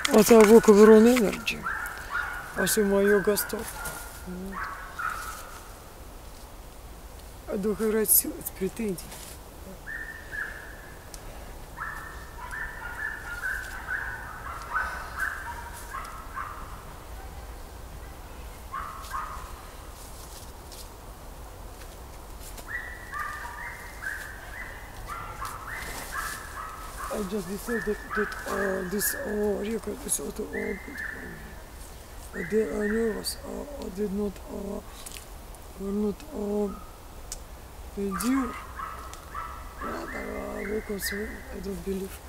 I woke over on energy. I see my yoga stop. I don't have right сил, it's pretending. I just decided that this record is auto open for me. I nervous. I did not will not endure. Rather, because I don't believe.